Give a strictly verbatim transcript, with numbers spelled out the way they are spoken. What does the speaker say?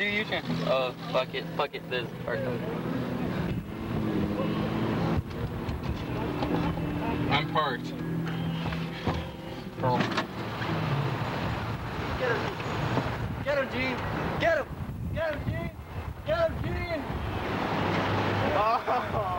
Do your turn. Oh, fuck it. Fuck it. This part. I'm parked. Pearl. Get him. Get him, Gene. Get him. Get him, Gene. Get him, Gene. Oh.